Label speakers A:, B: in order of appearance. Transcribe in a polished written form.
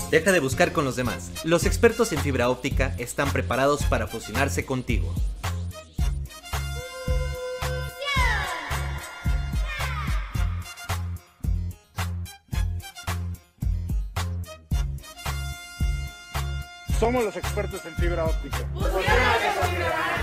A: Deja de buscar con los demás. Los expertos en fibra óptica están preparados para fusionarse contigo.
B: Somos los expertos en fibra óptica.
C: ¡Fusiónate con Fibra!